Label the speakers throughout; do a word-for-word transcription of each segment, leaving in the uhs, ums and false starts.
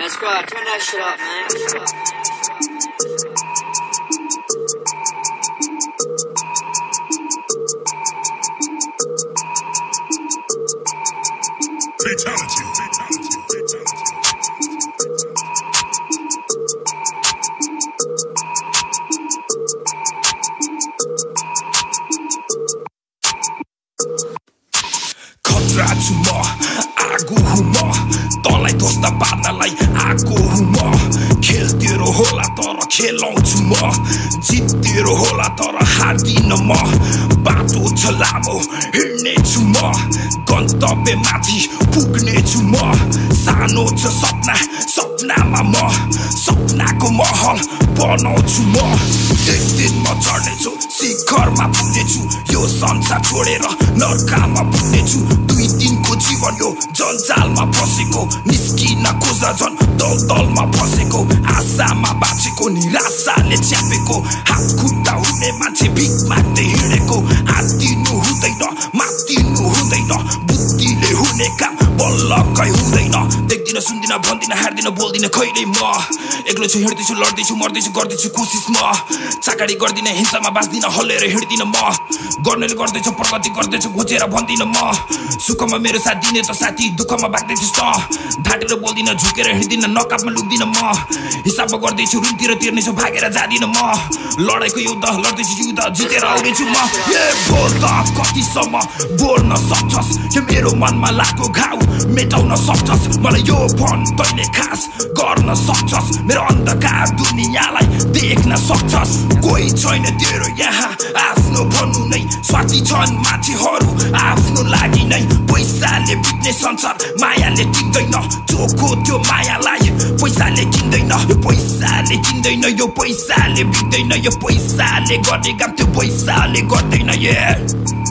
Speaker 1: Let's go, turn that shit up, man.
Speaker 2: Fatality. खतरा छु म आगो हुँ म तँलाई ध्वस्त पार्नलाई आगो हुँ म खेल तेरो होला तर खेलाउँछु म जित तेरो होला तर हार्दिन म बाटो छ लामो हिँड्नेछु म गन्तव्यमाथि पुग्नेछु म सानो छ सपना सपनामा म सपनाको महल बनाउँछु म एक दिन म चढ्नेछु शिखरमा पुग्नेछु यो संसार छोडेर नर्कामा पुग्नेछु दुई दिनको जीवन यो जन्जालमा फसेको निस्किन खोज्दा झन् दलदलमा फसेको आशामा बाँचेको निराशाले च्यापेको हात खुट्टा हुने मान्छे भिख माग्दै हिँडेको आत्तिनु हुँदैन मात्तिनु हुँदैन बुद्धिले हुने काम बल्लकै हुँदैन देख्दिन सुन्दिन भन्दिन हार्दिन बोल्दिन कहिल्यै म एक्लो छु हिँड्दैछु लड्दैछु मर्दैछु गर्दैछु कोसिस म चाकडी गर्दिन हिंसामा बाँच्दिन हल्लेर हिँड्दिन म गर्नेले गर्दैछ प्रगति गर्दैछु घोचेर भन्दिन म सुखमा मेरो साथ दिने त साथी दुःखमा बाँच्दैछु त ढाटेर बोल्दिन झुकेर हिँड्दिन नकापमा लुक्दिन म हिसाबमा गर्दैछु ऋणतिर तिर्नेछु भागेर जादिन म लडाइँको युद्ध लड्दैछु युद्ध जितेर आउनेछु म ए बोल त कतिसम्म बोल्न सक्छस् के मेरो मनमा लागेको घाउ मेटाउन सक्छस् मलाई यो भन तैँले खास गर्न सक्छस् मेरो अन्धकार दुनियाँलाई देख्न सक्छस् कोही छैन तेरो यहाँ आफ्नो भन्नु नै स्वार्थी छन् मान्छेहरू आफ्नो लागि नै पैसाले बित्ने संसार मायाले टिक्दैन चोखो त्यो मायालाई पैसाले किन्दैन यो पैसाले किन्दैन यो पैसाले बित्दैन यो पैसाले गर्ने काम त्यो पैसाले गर्दैन ये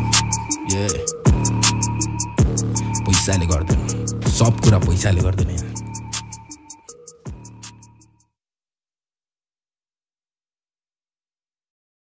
Speaker 2: ये पैसाले गर्दैन सब कुरा पैसाले गर्दैन।